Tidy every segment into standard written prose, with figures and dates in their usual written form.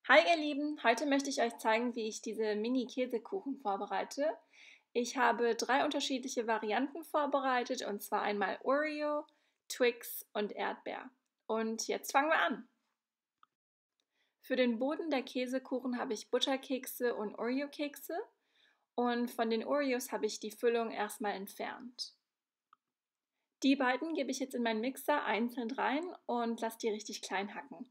Hi ihr Lieben, heute möchte ich euch zeigen, wie ich diese Mini-Käsekuchen vorbereite. Ich habe 3 unterschiedliche Varianten vorbereitet, und zwar einmal Oreo, Twix und Erdbeer. Und jetzt fangen wir an. Für den Boden der Käsekuchen habe ich Butterkekse und Oreo-Kekse, und von den Oreos habe ich die Füllung erstmal entfernt. Die beiden gebe ich jetzt in meinen Mixer einzeln rein und lasse die richtig klein hacken.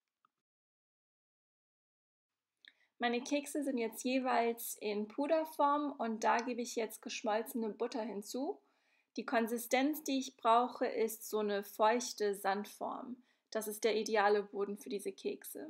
Meine Kekse sind jetzt jeweils in Puderform und da gebe ich jetzt geschmolzene Butter hinzu. Die Konsistenz, die ich brauche, ist so eine feuchte Sandform. Das ist der ideale Boden für diese Kekse.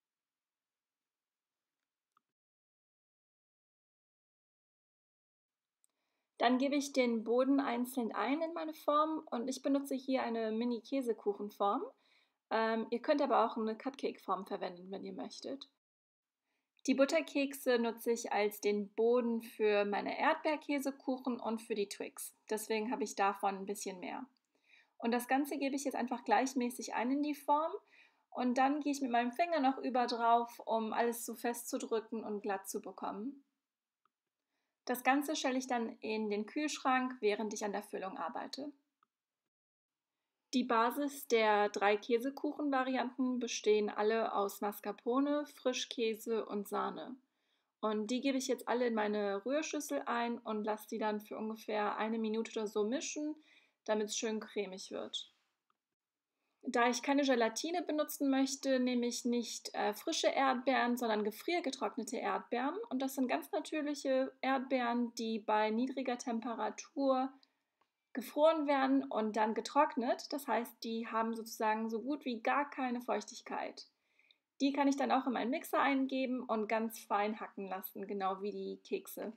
Dann gebe ich den Boden einzeln ein in meine Form und ich benutze hier eine Mini-Käsekuchenform. Ihr könnt aber auch eine Cupcake-Form verwenden, wenn ihr möchtet. Die Butterkekse nutze ich als den Boden für meine Erdbeerkäsekuchen und für die Twix. Deswegen habe ich davon ein bisschen mehr. Und das Ganze gebe ich jetzt einfach gleichmäßig ein in die Form und dann gehe ich mit meinem Finger noch über drauf, um alles so festzudrücken und glatt zu bekommen. Das Ganze stelle ich dann in den Kühlschrank, während ich an der Füllung arbeite. Die Basis der 3 Käsekuchen-Varianten bestehen alle aus Mascarpone, Frischkäse und Sahne. Und die gebe ich jetzt alle in meine Rührschüssel ein und lasse die dann für ungefähr 1 Minute oder so mischen, damit es schön cremig wird. Da ich keine Gelatine benutzen möchte, nehme ich nicht frische Erdbeeren, sondern gefriergetrocknete Erdbeeren. Und das sind ganz natürliche Erdbeeren, die bei niedriger Temperatur gefroren werden und dann getrocknet. Das heißt, die haben sozusagen so gut wie gar keine Feuchtigkeit. Die kann ich dann auch in meinen Mixer eingeben und ganz fein hacken lassen, genau wie die Kekse.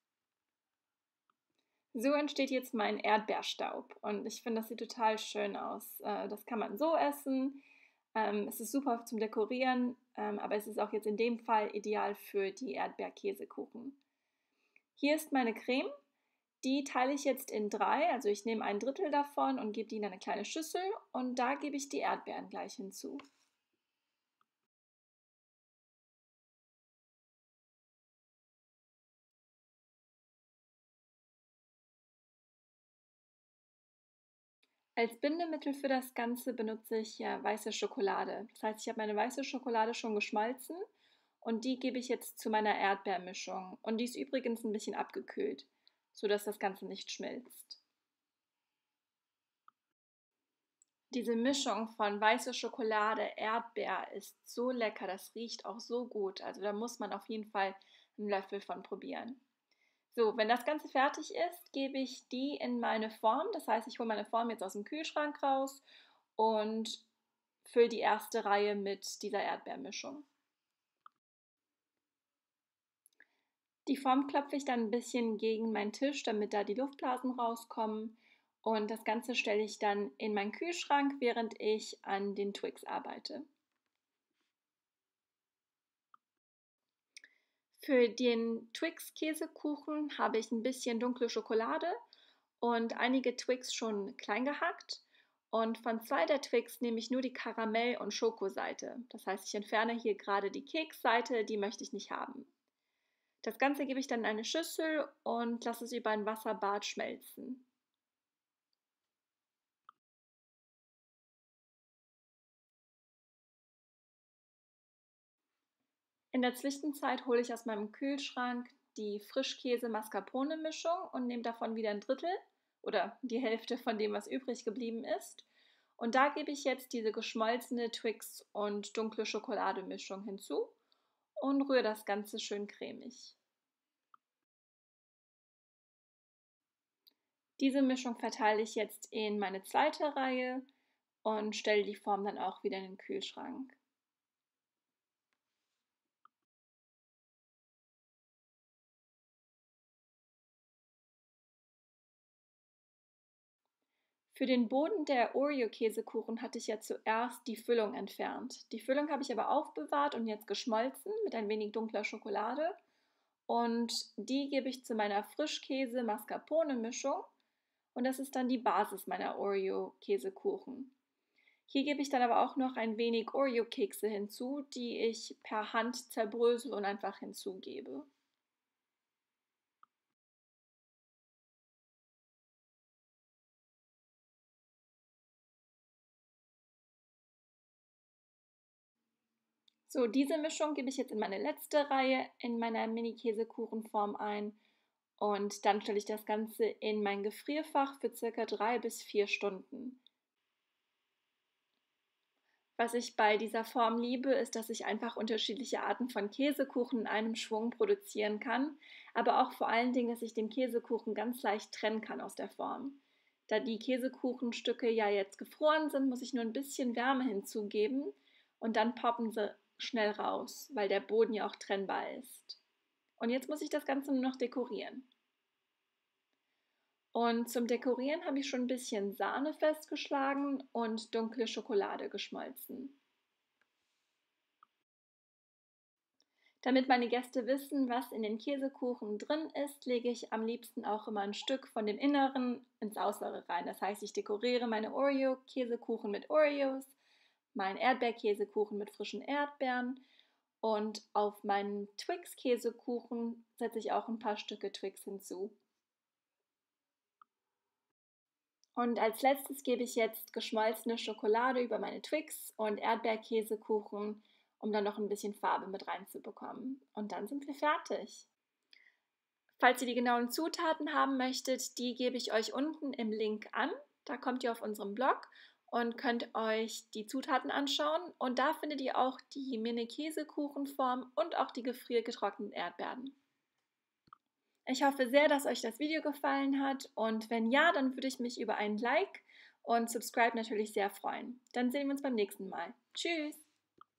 So entsteht jetzt mein Erdbeerstaub und ich finde, das sieht total schön aus. Das kann man so essen. Es ist super zum Dekorieren, aber es ist auch jetzt in dem Fall ideal für die Erdbeerkäsekuchen. Hier ist meine Creme. Die teile ich jetzt in 3, also ich nehme 1/3 davon und gebe die in eine kleine Schüssel und da gebe ich die Erdbeeren gleich hinzu. Als Bindemittel für das Ganze benutze ich weiße Schokolade. Das heißt, ich habe meine weiße Schokolade schon geschmolzen und die gebe ich jetzt zu meiner Erdbeermischung. Und die ist übrigens ein bisschen abgekühlt, sodass das Ganze nicht schmilzt. Diese Mischung von weiße Schokolade, Erdbeer ist so lecker, das riecht auch so gut. Also da muss man auf jeden Fall einen Löffel von probieren. So, wenn das Ganze fertig ist, gebe ich die in meine Form. Das heißt, ich hole meine Form jetzt aus dem Kühlschrank raus und fülle die erste Reihe mit dieser Erdbeermischung. Die Form klopfe ich dann ein bisschen gegen meinen Tisch, damit da die Luftblasen rauskommen. Und das Ganze stelle ich dann in meinen Kühlschrank, während ich an den Twix arbeite. Für den Twix-Käsekuchen habe ich ein bisschen dunkle Schokolade und einige Twix schon klein gehackt. Und von 2 der Twix nehme ich nur die Karamell- und Schokoseite. Das heißt, ich entferne hier gerade die Keksseite, die möchte ich nicht haben. Das Ganze gebe ich dann in eine Schüssel und lasse es über ein Wasserbad schmelzen. In der Zwischenzeit hole ich aus meinem Kühlschrank die Frischkäse-Mascarpone-Mischung und nehme davon wieder 1/3 oder die Hälfte von dem, was übrig geblieben ist. Und da gebe ich jetzt diese geschmolzene Twix- und dunkle Schokolade-Mischung hinzu und rühre das Ganze schön cremig. Diese Mischung verteile ich jetzt in meine zweite Reihe und stelle die Form dann auch wieder in den Kühlschrank. Für den Boden der Oreo-Käsekuchen hatte ich ja zuerst die Füllung entfernt. Die Füllung habe ich aber aufbewahrt und jetzt geschmolzen mit ein wenig dunkler Schokolade. Und die gebe ich zu meiner Frischkäse-Mascarpone-Mischung. Und das ist dann die Basis meiner Oreo-Käsekuchen. Hier gebe ich dann aber auch noch ein wenig Oreo-Kekse hinzu, die ich per Hand zerbrösel und einfach hinzugebe. So, diese Mischung gebe ich jetzt in meine letzte Reihe in meiner Mini-Käsekuchenform ein und dann stelle ich das Ganze in mein Gefrierfach für circa 3 bis 4 Stunden. Was ich bei dieser Form liebe, ist, dass ich einfach unterschiedliche Arten von Käsekuchen in einem Schwung produzieren kann, aber auch vor allen Dingen, dass ich den Käsekuchen ganz leicht trennen kann aus der Form. Da die Käsekuchenstücke ja jetzt gefroren sind, muss ich nur ein bisschen Wärme hinzugeben und dann poppen sie schnell raus, weil der Boden ja auch trennbar ist. Und jetzt muss ich das Ganze nur noch dekorieren. Und zum Dekorieren habe ich schon ein bisschen Sahne festgeschlagen und dunkle Schokolade geschmolzen. Damit meine Gäste wissen, was in den Käsekuchen drin ist, lege ich am liebsten auch immer ein Stück von dem Inneren ins Äußere rein. Das heißt, ich dekoriere meine Oreo-Käsekuchen mit Oreos, meinen Erdbeerkäsekuchen mit frischen Erdbeeren und auf meinen Twix-Käsekuchen setze ich auch ein paar Stücke Twix hinzu. Und als letztes gebe ich jetzt geschmolzene Schokolade über meine Twix und Erdbeerkäsekuchen, um dann noch ein bisschen Farbe mit reinzubekommen. Und dann sind wir fertig. Falls ihr die genauen Zutaten haben möchtet, die gebe ich euch unten im Link an. Da kommt ihr auf unseren Blog und könnt euch die Zutaten anschauen. Und da findet ihr auch die Mini-Käsekuchenform und auch die gefriergetrockneten Erdbeeren. Ich hoffe sehr, dass euch das Video gefallen hat und wenn ja, dann würde ich mich über ein Like und Subscribe natürlich sehr freuen. Dann sehen wir uns beim nächsten Mal. Tschüss!